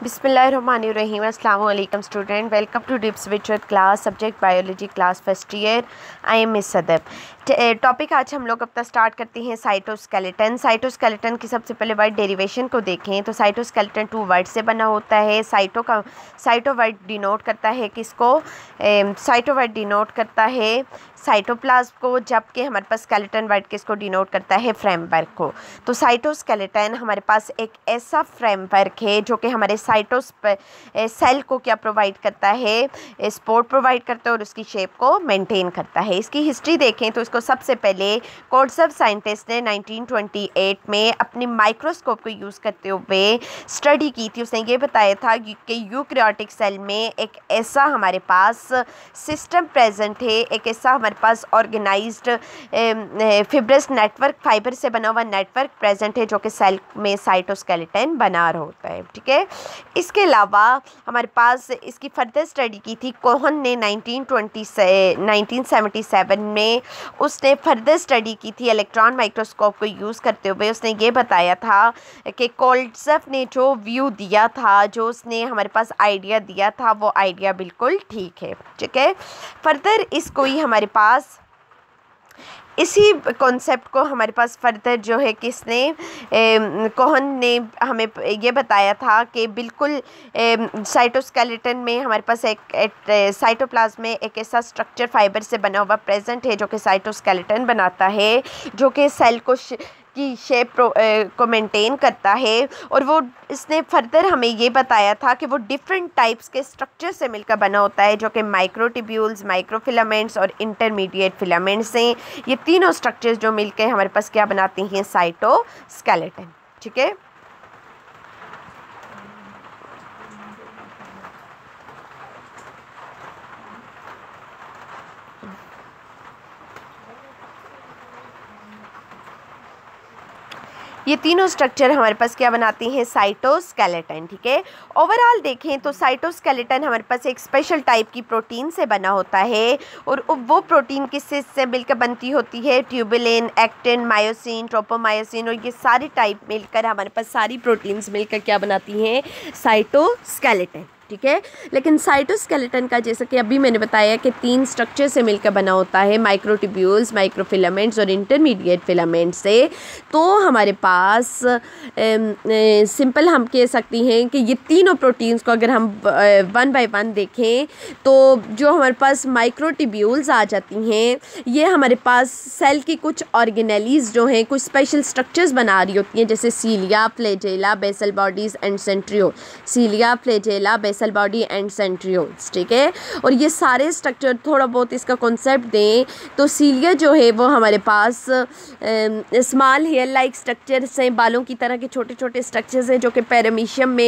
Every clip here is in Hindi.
बिस्मिल्लाहिर्रहमानिर्रहीम। अस्सलाम वालेकुम स्टूडेंट, वेलकम टू डिप्स विचरत class, subject biology, class first year. I am miss Sadab. Topic आज हम लोग अपना स्टार्ट करते हैं साइटोस्केलेटन। साइटोस्केलेटन की सबसे पहले वर्ड डेरिवेशन को देखें तो साइटोस्केलेटन 2 वर्ड से बना होता है। साइटो वर्ड डिनोट करता है किसको? साइटो वर्ड डिनोट करता है साइटोप्लाज्म को, जबकि हमारे पास स्केलेटन वर्ड किसको डिनोट करता है? फ्रेमवर्क को। तो साइटोस्केलेटन हमारे पास एक ऐसा फ्रेमवर्क है जो कि हमारे सेल को क्या प्रोवाइड करता है? सपोर्ट प्रोवाइड करता है और उसकी शेप को मेंटेन करता है। इसकी हिस्ट्री देखें तो इसको सबसे पहले कोर्ट्ज़ साइंटिस्ट ने 1928 में अपनी माइक्रोस्कोप को यूज़ करते हुए स्टडी की थी। उसने ये बताया था कि यूकैरियोटिक सेल में एक ऐसा हमारे पास सिस्टम प्रेजेंट है, एक ऐसा हमारे पास ऑर्गेनाइज्ड फिब्रस नेटवर्क, फाइबर से बना हुआ नेटवर्क प्रेजेंट है जो कि सेल में साइटोस्केलेटन बना रहा होता है। ठीक है, इसके अलावा हमारे पास इसकी फर्दर स्टडी की थी कोहन ने 1977 में। उसने फर्दर स्टडी की थी इलेक्ट्रॉन माइक्रोस्कोप को यूज़ करते हुए। उसने ये बताया था कि कोल्ट्ज़ ने जो व्यू दिया था, जो उसने हमारे पास आइडिया दिया था, वो आइडिया बिल्कुल ठीक है। ठीक है, फर्दर इसको ही हमारे पास इसी कॉन्सेप्ट को हमारे पास फर्दर जो है किसने कोहन ने हमें ये बताया था कि बिल्कुल साइटोस्केलेटन में हमारे पास एक साइटोप्लाज्म में एक ऐसा स्ट्रक्चर फाइबर से बना हुआ प्रेजेंट है जो कि साइटोस्केलेटन बनाता है, जो कि सेल की शेप को मेंटेन करता है। और वो इसने फर्दर हमें ये बताया था कि वो डिफरेंट टाइप्स के स्ट्रक्चर से मिलकर बना होता है, जो कि माइक्रोट्यूब्यूल्स, माइक्रोफिलामेंट्स और इंटरमीडिएट फिलामेंट्स हैं। ये तीनों स्ट्रक्चर्स जो मिलकर हमारे पास क्या बनाती हैं? साइटोस्केलेटन। ठीक है, ये तीनों स्ट्रक्चर हमारे पास क्या बनाती हैं? साइटोस्केलेटन। ठीक है, ओवरऑल देखें तो साइटोस्केलेटन हमारे पास एक स्पेशल टाइप की प्रोटीन से बना होता है, और वो प्रोटीन किससे मिलकर बनती होती है? ट्यूबुलिन, एक्टिन, मायोसिन, ट्रोपोमायोसिन, और ये सारी टाइप मिलकर हमारे पास सारी प्रोटीन्स मिलकर क्या बनाती हैं? साइटोस्केलेटन। ठीक है, लेकिन साइटोस्केलेटन का जैसे कि अभी मैंने बताया कि 3 स्ट्रक्चर से मिलकर बना होता है, माइक्रोट्यूब्यूल्स, माइक्रोफिलामेंट्स और इंटरमीडिएट फिलामेंट्स से। तो हमारे पास सिंपल हम कह सकती हैं कि ये तीनों प्रोटीन्स को अगर हम वन बाय वन देखें तो जो हमारे पास माइक्रोट्यूब्यूल्स आ जाती हैं, ये हमारे पास सेल की कुछ ऑर्गेनेलीज जो हैं कुछ स्पेशल स्ट्रक्चर्स बना रही होती हैं, जैसे cilia, flagella, basal bodies and centriole. Cilia, flagella, basal body and centrioles. ठीक है, और ये सारे स्ट्रक्चर थोड़ा बहुत इसका कॉन्सेप्ट दें तो सीलिया जो है वो हमारे पास स्मॉल हेयर लाइक स्ट्रक्चर्स हैं, बालों की तरह के छोटे छोटे स्ट्रक्चर्स हैं जो कि पैरामीशियम में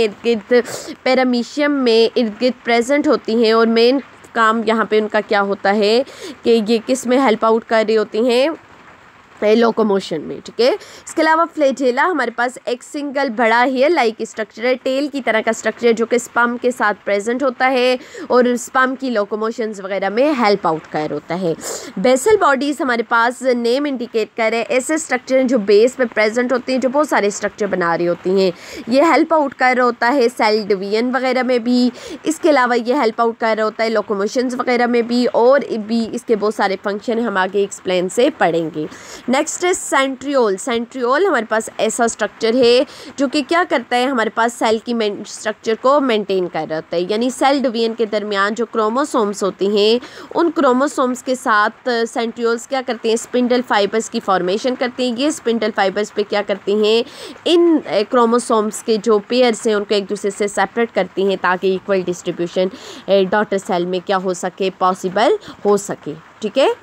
इर्द गिर्द प्रेजेंट होती हैं। और मेन काम यहाँ पे उनका क्या होता है कि ये किस में हेल्प आउट कर रही होती हैं? लोकोमोशन में। ठीक है, इसके अलावा फ्लैजेला हमारे पास एक सिंगल बड़ा हेयर लाइक स्ट्रक्चर है, टेल की तरह का स्ट्रक्चर जो कि स्पर्म के साथ प्रेजेंट होता है और स्पर्म की लोकोमोशंस वगैरह में हेल्प आउट कर होता है। बेसल बॉडीज़ हमारे पास नेम इंडिकेट करे ऐसे स्ट्रक्चर हैं जो बेस पे प्रेजेंट होते हैं, जो बहुत सारे स्ट्रक्चर बना रही होती हैं। ये हेल्प आउट कर रहा होता है सेल डिवीजन वगैरह में भी। इसके अलावा ये हेल्प आउट कर रहा होता है लोकोमोशंस वगैरह में भी, और भी इसके बहुत सारे फंक्शन हम आगे एक्सप्लेन से पढ़ेंगे। नेक्स्ट है सेंट्रियोल। सेंट्रियोल हमारे पास ऐसा स्ट्रक्चर है जो कि क्या करता है? हमारे पास सेल की स्ट्रक्चर को मेंटेन कर रहा होता है, यानी सेल डिवीजन के दरमियान जो क्रोमोसोम्स होती हैं उन क्रोमोसोम्स के साथ सेंट्रियोल्स क्या करते हैं? स्पिंडल फाइबर्स की फॉर्मेशन करते हैं। ये स्पिंडल फाइबर्स पे क्या करती हैं? इन क्रोमोसोम्स के जो पेयर्स हैं उनको एक दूसरे से सेपरेट करती हैं ताकि इक्वल डिस्ट्रीब्यूशन डॉटर सेल में क्या हो सके? पॉसिबल हो सके। ठीक है,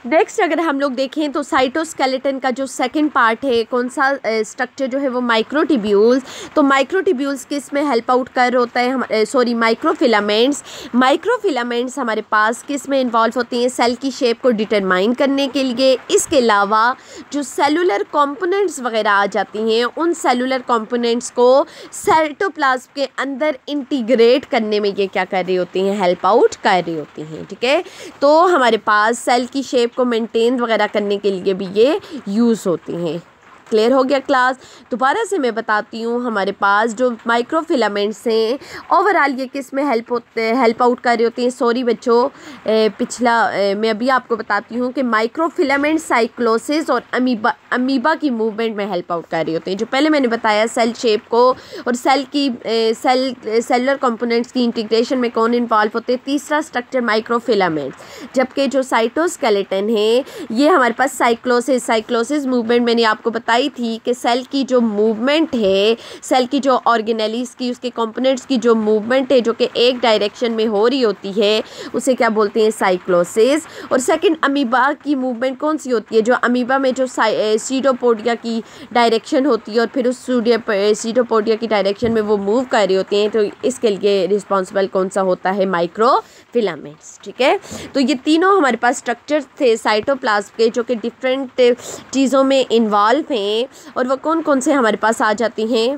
नेक्स्ट अगर हम लोग देखें तो साइटोस्केलेटन का जो सेकंड पार्ट है, कौन सा स्ट्रक्चर जो है वो माइक्रोट्यूब्यूल्स। तो माइक्रोट्यूब्यूल्स किस में हेल्प आउट कर होता है, सॉरी माइक्रोफिलामेंट्स। माइक्रोफिलामेंट्स हमारे पास किस में इन्वॉल्व होती हैं, सेल की शेप को डिटरमाइन करने के लिए। इसके अलावा जो सेलुलर कंपोनेंट्स वगैरह आ जाती हैं, उन सेलुलर कंपोनेंट्स को साइटोप्लाज्म के अंदर इंटीग्रेट करने में ये क्या कर रही होती हैं, हेल्प आउट कर रही होती हैं। ठीक है, तो हमारे पास सेल की शेप को मेंटेन वगैरह करने के लिए भी ये यूज़ होती हैं। क्लियर हो गया क्लास। दोबारा से मैं बताती हूँ, हमारे पास जो माइक्रोफिलामेंट्स हैं ओवरऑल ये किस में हेल्प आउट कर रही होती हैं। सॉरी बच्चों, पिछला मैं अभी आपको बताती हूँ कि माइक्रोफिलामेंट साइक्लोसिस और अमीबा की मूवमेंट में हेल्प आउट कर रही होती हैं। जो पहले मैंने बताया सेल शेप को और सेलुलर कंपोनेंट्स की इंटीग्रेशन में कौन इन्वॉल्व होते हैं, तीसरा स्ट्रक्चर माइक्रोफिलामेंट्स। जबकि जो साइटोस्केलेटन है ये हमारे पास साइक्लोसिस मूवमेंट मैंने आपको बताई थी कि सेल की जो मूवमेंट है, सेल की जो ऑर्गेनेलिस की उसके कंपोनेंट्स की जो मूवमेंट है जो कि एक डायरेक्शन में हो रही होती है, उसे क्या बोलते हैं, साइक्लोसिस। और सेकंड अमीबा की मूवमेंट कौन सी होती है, जो अमीबा में जो सीडोपोडिया की डायरेक्शन होती है और फिर उस सीडोपोडिया की डायरेक्शन में वो मूव कर रही होती हैं, तो इसके लिए रिस्पॉन्सिबल कौन सा होता है, माइक्रोफिलामेंट्स। ठीक है, तो ये तीनों हमारे पास स्ट्रक्चर थे साइटोप्लाज्म के जो कि डिफरेंट चीज़ों में इन्वॉल्व हैं। और वो कौन कौन से हमारे पास आ जाती हैं,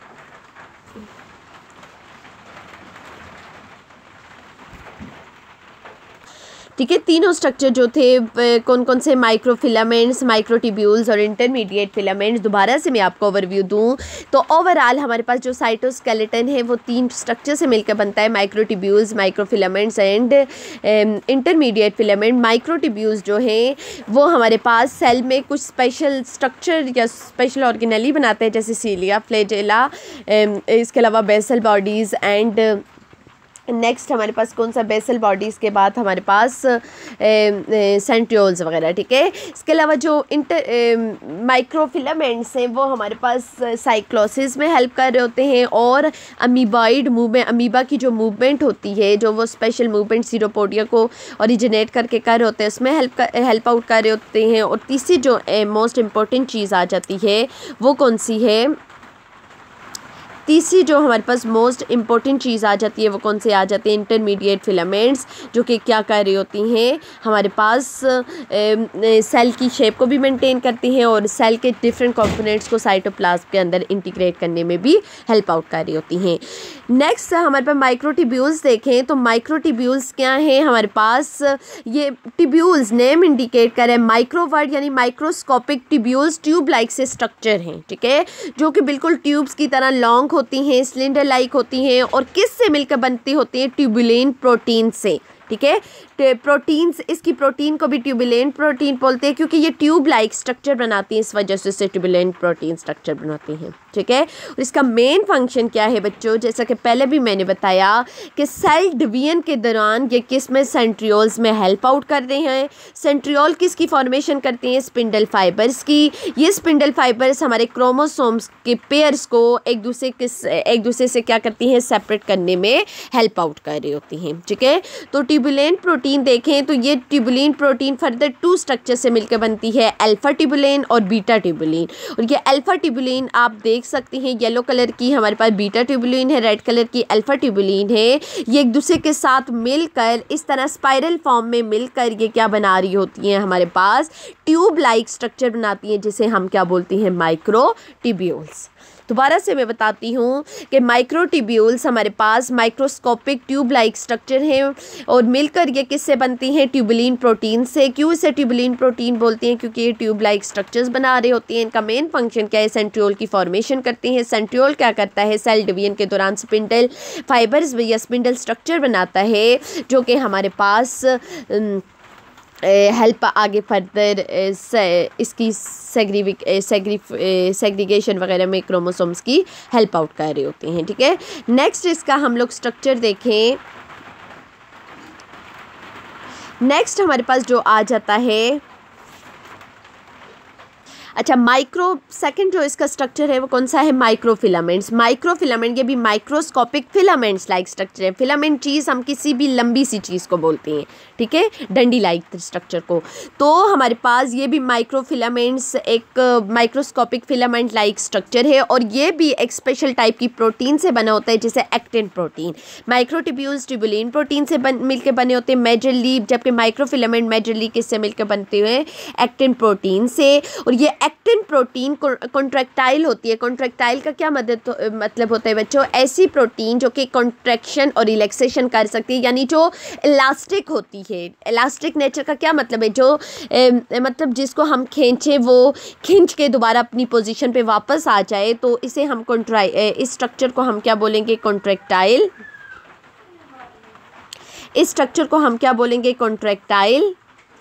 ठीक है। तीनों स्ट्रक्चर जो थे कौन कौन से, माइक्रोफिलामेंट्स, माइक्रोट्यूब्यूल्स और इंटरमीडिएट फिलामेंट्स। दोबारा से मैं आपको ओवरव्यू दूं तो ओवरऑल हमारे पास जो साइटोस्केलेटन है वो तीन स्ट्रक्चर से मिलकर बनता है, microtubules, microfilaments and intermediate filament. Microtubules जो हैं वो हमारे पास सेल में कुछ स्पेशल स्ट्रक्चर या स्पेशल ऑर्गेनेली बनाते हैं, जैसे सीलिया, फ्लैजेला, इसके अलावा बेसल बॉडीज़ एंड नेक्स्ट हमारे पास कौन सा, बेसल बॉडीज़ के बाद हमारे पास सेंट्रियोल्स वगैरह। ठीक है, इसके अलावा जो माइक्रोफिलामेंट्स हैं वो हमारे पास साइक्लोसिस में हेल्प कर रहे होते हैं और अमीबॉइड मूवमेंट, अमीबा की जो मूवमेंट होती है, जो वो स्पेशल मूवमेंट सीडोपोडिया को ओरिजिनेट करके कर रहे होते हैं, उसमें हेल्प आउट कर रहे होते हैं। और तीसरी जो मोस्ट इम्पॉर्टेंट चीज़ आ जाती है वो कौन सी है, तीसरी जो हमारे पास मोस्ट इम्पॉर्टेंट चीज़ आ जाती है वो कौन से आ जाती है, इंटरमीडिएट फिलामेंट्स, जो कि क्या कर रही होती हैं, हमारे पास सेल की शेप को भी मेंटेन करती हैं और सेल के डिफरेंट कंपोनेंट्स को साइटोप्लाज्म के अंदर इंटीग्रेट करने में भी हेल्प आउट कर रही होती हैं। नेक्स्ट हमारे पास माइक्रोट्यूब्यूल्स देखें तो माइक्रोट्यूब्यूल्स क्या हैं, हमारे पास ये ट्यूब्यूल्स नेम इंडिकेट कर रहे हैं, माइक्रोवर्ड यानी माइक्रोस्कोपिक ट्यूब्यूल्स ट्यूब लाइक से स्ट्रक्चर हैं। ठीक है, जो कि बिल्कुल ट्यूब्स की तरह लॉन्ग होती हैं, सिलेंडर लाइक होती हैं और किस से मिलकर बनती होती हैं, ट्यूबुलेंट प्रोटीन से। ठीक है, प्रोटीन्स, इसकी प्रोटीन को भी ट्यूबुलेंट प्रोटीन बोलते हैं क्योंकि ये ट्यूब लाइक स्ट्रक्चर बनाती हैं, इस वजह से ट्यूबुलेंट प्रोटीन स्ट्रक्चर बनाती हैं। ठीक है, और इसका मेन फंक्शन क्या है बच्चों, जैसा कि पहले भी मैंने बताया कि सेल डिवीजन के दौरान ये किस में, सेंट्रियोल्स में हेल्प आउट कर रहे हैं। सेंट्रियोल किसकी फॉर्मेशन करती हैं, स्पिंडल फाइबर्स की। ये स्पिंडल फाइबर्स हमारे क्रोमोसोम्स के पेयर्स को एक दूसरे से क्या करती हैं, सेपरेट करने में हेल्प आउट कर रही होती हैं। ठीक है, तो ट्यूबुलेंट प्रोटीन देखें तो ये tubulin protein further two structure से मिलकर बनती है, अल्फा ट्यूबुलिन और बीटा ट्यूबुलिन। और ये अल्फा ट्यूबुलिन आप देख सकते हैं, येलो कलर की हमारे पास बीटा ट्यूबुलिन है, रेड कलर की अल्फा ट्यूबुलिन है। ये एक दूसरे के साथ मिलकर इस तरह स्पाइरल फॉर्म में मिलकर ये क्या बना रही होती हैं, हमारे पास ट्यूब लाइक स्ट्रक्चर बनाती हैं, जिसे हम क्या बोलते हैं, माइक्रोट्यूब्यूल्स। दोबारा से मैं बताती हूँ कि माइक्रोट्यूब्यूल्स हमारे पास माइक्रोस्कोपिक ट्यूब लाइक स्ट्रक्चर हैं और मिलकर ये किससे बनती हैं, ट्यूबुलिन प्रोटीन से। क्यों इसे ट्यूबुलिन प्रोटीन बोलते हैं, क्योंकि ये ट्यूब लाइक स्ट्रक्चर्स बना रही होती हैं। इनका मेन फंक्शन क्या है, सेंट्रियोल की फॉर्मेशन करती हैं। सेंट्रियोल क्या करता है, सेल डिवीजन के दौरान स्पिंडल फाइबर्स या स्पिंडल स्ट्रक्चर बनाता है, जो कि हमारे पास हेल्प आगे फर्दर इसकी सेग्रीगेशन वगैरह में क्रोमोसोम्स की हेल्प आउट कर रही होती हैं। ठीक है, नेक्स्ट इसका हम लोग स्ट्रक्चर देखें। नेक्स्ट हमारे पास जो आ जाता है, अच्छा, माइक्रो सेकंड जो इसका स्ट्रक्चर है वो कौन सा है, माइक्रोफिलामेंट्स। माइक्रोफिलामेंट ये भी माइक्रोस्कोपिक फिलामेंट्स लाइक स्ट्रक्चर है। फिलामेंट चीज़ हम किसी भी लंबी सी चीज़ को बोलते हैं, ठीक है, डंडी लाइक स्ट्रक्चर को। तो हमारे पास ये भी माइक्रोफिलामेंट्स एक माइक्रोस्कोपिक फिलामेंट लाइक स्ट्रक्चर है और ये भी एक स्पेशल टाइप की प्रोटीन से बना होता है जिसे actin protein. Microtubules tubulin protein से मिलकर बने होते हैं मेजरली, जबकि माइक्रोफिलामेंट मेजरली किससे मिलकर बनते हुए, एक्टिन प्रोटीन से। और ये एक्टिन प्रोटीन कॉन्ट्रैक्टाइल होती है। कॉन्ट्रैक्टाइल का क्या मतलब होता है बच्चों, ऐसी प्रोटीन जो कि कॉन्ट्रैक्शन और रिलैक्सेशन कर सकती है, यानी जो इलास्टिक होती है। इलास्टिक नेचर का क्या मतलब है, जो मतलब जिसको हम खींचे वो खींच के दोबारा अपनी पोजीशन पे वापस आ जाए, तो इसे हम इस स्ट्रक्चर को हम क्या बोलेंगे, कॉन्ट्रैक्टाइल। इस स्ट्रक्चर को हम क्या बोलेंगे, कॉन्ट्रैक्टाइल।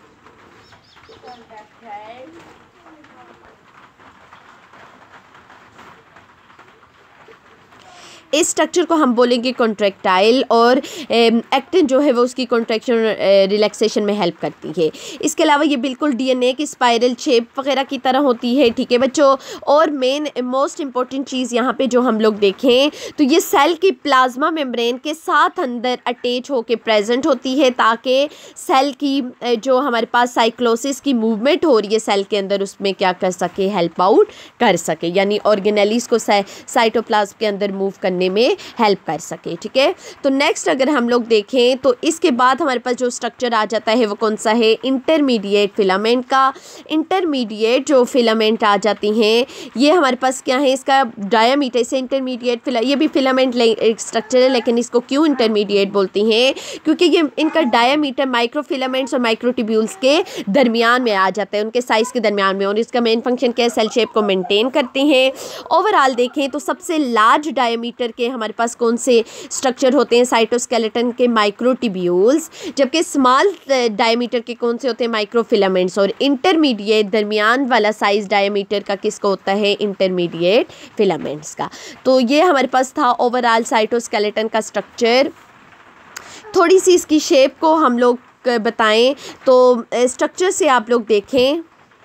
इस स्ट्रक्चर को हम बोलेंगे कॉन्ट्रैक्टाइल और एक्टिन जो है वो उसकी कॉन्ट्रैक्शन रिलैक्सेशन में हेल्प करती है। इसके अलावा ये बिल्कुल डीएनए की स्पाइरल शेप वगैरह की तरह होती है, ठीक है बच्चों। और मेन मोस्ट इम्पॉर्टेंट चीज़ यहाँ पे जो हम लोग देखें तो ये सेल की प्लाज्मा मेम्ब्रेन के साथ अंदर अटैच होके प्रेजेंट होती है, ताकि सेल की जो हमारे पास साइक्लोसिस की मूवमेंट हो रही है सेल के अंदर, उसमें क्या कर सके, हेल्प आउट कर सके, यानी ऑर्गेनेलिस को साइटोप्लाज्म के अंदर मूव करने में हेल्प कर सके, ठीक है। तो नेक्स्ट अगर हम लोग देखें तो इसके बाद हमारे पास जो स्ट्रक्चर आ जाता है वो कौन सा है, इंटरमीडिएट फिलामेंट का। इंटरमीडिएट जो फिलामेंट आ जाती हैं ये हमारे पास क्या है, इसका डायामीटर से इंटरमीडिएट ये भी फिलामेंट स्ट्रक्चर है, लेकिन इसको क्यों इंटरमीडिएट बोलती हैं, क्योंकि ये इनका डायामीटर माइक्रोफिलामेंट्स और माइक्रोट्यूब्यूल्स के दरमियान में आ जाता है, उनके साइज के दरमियान में। और इसका मेन फंक्शन क्या है, सेल शेप को मेंटेन करते हैं। ओवरऑल देखें तो सबसे लार्ज डायमीटर के हमारे पास कौन से स्ट्रक्चर होते हैं, साइटोस्केलेटन के माइक्रोट्यूब्यूल्स, जबकि स्मॉल डायमीटर के कौन से होते हैं, माइक्रोफिलामेंट्स। और इंटरमीडिएट दरमियान वाला साइज डायमीटर का किसका होता है, इंटरमीडिएट फिलामेंट्स का। तो ये हमारे पास था ओवरऑल साइटोस्केलेटन का स्ट्रक्चर। थोड़ी सी इसकी शेप को हम लोग बताएं तो स्ट्रक्चर से आप लोग देखें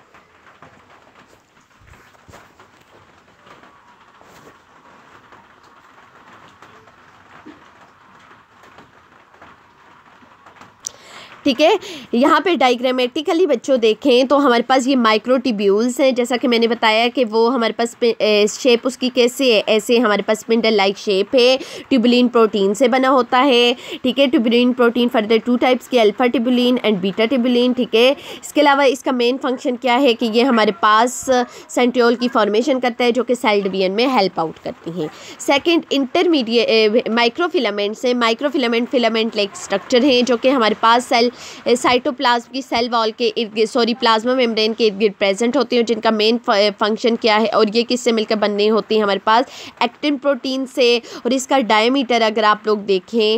ठीक है। यहाँ पे डायग्रामेटिकली बच्चों देखें तो हमारे पास ये माइक्रोट्यूब्यूल्स हैं, जैसा कि मैंने बताया कि वो हमारे पास शेप उसकी कैसे है, ऐसे हमारे पास स्पिंडल लाइक शेप है, ट्यूबुलिन प्रोटीन से बना होता है, ठीक है। Tubulin protein further two types के, alpha tubulin and beta tubulin, ठीक है। इसके अलावा इसका मेन फंक्शन क्या है कि ये हमारे पास सेंट्रियोल की फॉर्मेशन करता है, जो कि सेल डिवीजन में हेल्प आउट करती हैं। सेकेंड इंटरमीडिएट माइक्रोफिलामेंट्स है। माइक्रोफिलामेंट फिलामेंट लाइक स्ट्रक्चर हैं जो कि हमारे पास सेल साइटोप्लाज्म की सेल वॉल के इर्द गिर्द प्लाज्मा मेम्ब्रेन के इर्द गिर्द प्रेजेंट होती हैं, जिनका मेन फंक्शन क्या है, और ये किससे मिलकर बननी होती हैं, हमारे पास एक्टिन प्रोटीन से। और इसका डायमीटर अगर आप लोग देखें,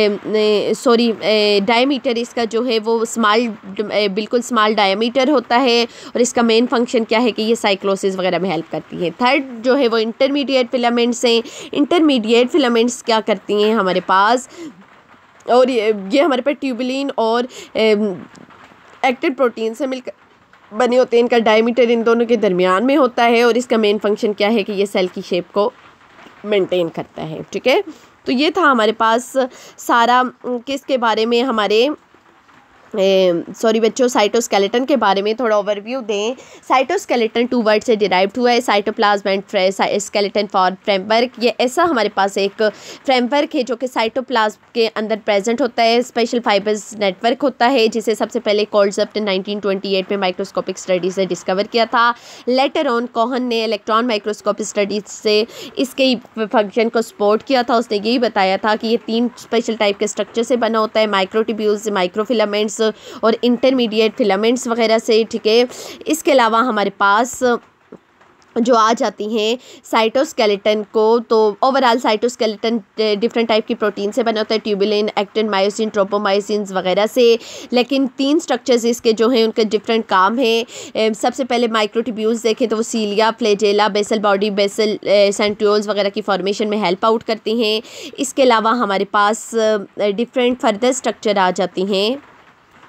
डायमीटर इसका जो है वो बिल्कुल स्मॉल डायमीटर होता है। और इसका मेन फंक्शन क्या है कि ये साइक्लोसिस वगैरह में हेल्प करती है। थर्ड जो है वो इंटरमीडिएट फिलामेंट्स हैं। इंटरमीडिएट फिलामेंट्स क्या करती हैं हमारे पास, और ये हमारे पास ट्यूबुलिन और एक्टिन प्रोटीन से मिलकर बने होते हैं। इनका डायमीटर इन दोनों के दरमियान में होता है। और इसका मेन फंक्शन क्या है कि ये सेल की शेप को मेंटेन करता है, ठीक है। तो ये था हमारे पास सारा किसके बारे में, हमारे बच्चों साइटोस्केलेटन के बारे में थोड़ा ओवरव्यू दें। साइटोस्केलेटन 2 वर्ड से डिराइव्ड हुआ है, cytoplasm and skeleton for framework. ये ऐसा हमारे पास एक फ्रेमवर्क है जो कि साइटोप्लाज्म के अंदर प्रेजेंट होता है, स्पेशल फाइबर्स नेटवर्क होता है, जिसे सबसे पहले कोल्डज़प्ट 1928 में माइक्रोस्कोपिक स्टडी से डिस्कवर किया था। लेटर ऑन कोहन ने इलेक्ट्रॉन माइक्रोस्कोपिक स्टडीज से इसके फंक्शन को सपोर्ट किया था। उसने यही बताया था कि ये 3 स्पेशल टाइप के स्ट्रक्चर से बना होता है, माइक्रोट्यूब्यूल्स, माइक्रोफिलामेंट्स और इंटरमीडिएट फिलामेंट्स वगैरह से, ठीक है। इसके अलावा हमारे पास जो आ जाती हैं साइटोस्केलेटन को, तो ओवरऑल साइटोस्केलेटन डिफरेंट टाइप की प्रोटीन से बना होता है, ट्यूबुलिन, एक्टिन, मायोसिन, ट्रोपोमायोसिन्स वगैरह से। लेकिन 3 स्ट्रक्चर्स इसके जो हैं उनके डिफरेंट काम हैं। सबसे पहले माइक्रोट्यूब्यूल्स देखें तो वो cilia, flagella, basal body, basal centrioles वगैरह की फॉर्मेशन में हेल्प आउट करती हैं। इसके अलावा हमारे पास डिफरेंट फर्दर स्ट्रक्चर आ जाती हैं,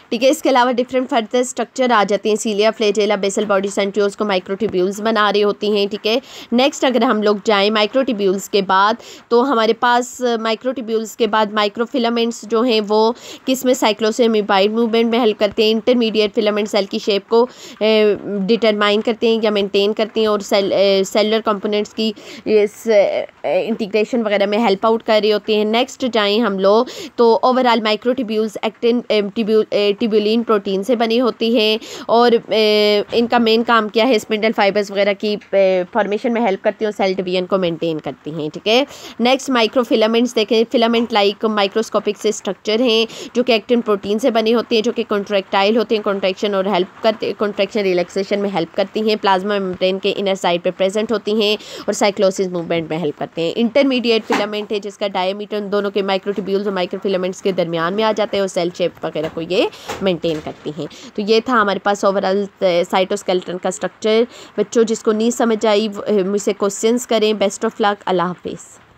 ठीक है। इसके अलावा डिफरेंट फर्दर स्ट्रक्चर आ जाते हैं, cilia, flagella, basal body, centrioles को माइक्रोट्यूब्यूल्स बना रही होती हैं, ठीक है। नेक्स्ट अगर हम लोग जाएँ माइक्रोट्यूब्यूल्स के बाद, तो हमारे पास माइक्रोट्यूब्यूल्स के बाद माइक्रोफिलामेंट्स जो हैं वो किस में साइक्लोसिस अमीबाइड मूवमेंट में हेल्प करते हैं। इंटरमीडिएट फिलामेंट सेल की शेप को डिटरमाइन करते हैं या मेंटेन करते हैं और सेलुलर कंपोनेंट्स की इंटीग्रेशन वगैरह में हेल्प आउट कर रही होती हैं। नेक्स्ट जाएँ हम लोग तो overall microtubules actin tubulin protein से बनी होती हैं और इनका मेन काम क्या है, स्पिंडल फाइबर्स वगैरह की फॉर्मेशन में हेल्प करती हैं और सेल डिवीजन को मेंटेन करती हैं, ठीक है। नेक्स्ट माइक्रोफिलामेंट्स देखें, फिलामेंट लाइक माइक्रोस्कोपिक से स्ट्रक्चर हैं जो कि एक्टिन प्रोटीन से बनी होती हैं, जो कि कॉन्ट्रैक्टाइल होते हैं, कॉन्ट्रैक्शन और हेल्प करते कॉन्ट्रैक्शन रिलैक्सेशन में हेल्प करती हैं, प्लाज्मा मेम्ब्रेन के इनर साइड पे प्रेजेंट होती हैं और साइक्लोसिस मूवमेंट में हेल्प करते हैं। इंटरमीडिएट फिलामेंट है जिसका डायमीटर दोनों के माइक्रोट्यूब्यूल्स और माइक्रोफिलामेंट्स के दरमियान में आ जाते हैं और सेल शेप वगैरह को ये मेंटेन करती हैं। तो ये था हमारे पास ओवरऑल साइटोस्केलेटन का स्ट्रक्चर। बच्चों जिसको नहीं समझ आई मुझसे क्वेश्चंस करें। बेस्ट ऑफ लक, अल्लाह हाफिज़।